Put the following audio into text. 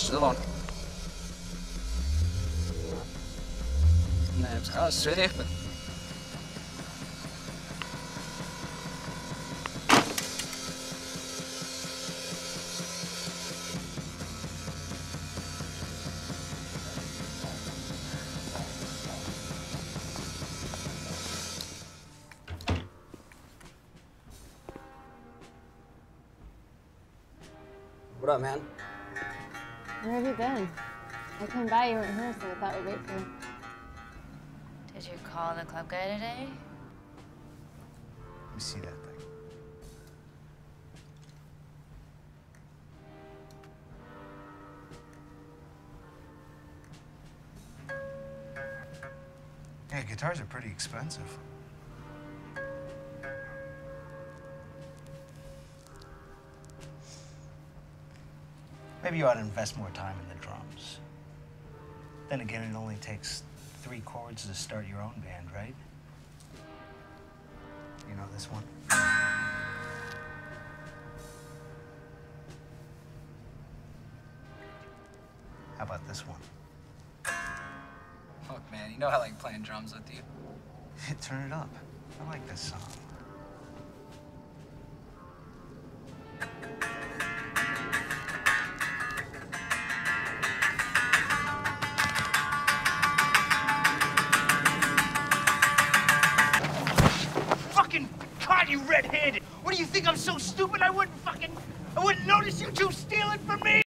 Stillon. Nee, het gaat zweven. What up, man? Where have you been? I came by, you weren't here, so I thought we'd wait for you. Did you call the club guy today? Let me see that thing. Yeah, guitars are pretty expensive. Maybe you ought to invest more time in the drums. Then again, it only takes 3 chords to start your own band, right? You know this one? How about this one? Look, man, you know I like playing drums with you. Turn it up. I like this song. Caught you red-handed. What do you think? I'm so stupid I wouldn't notice you two stealing from me?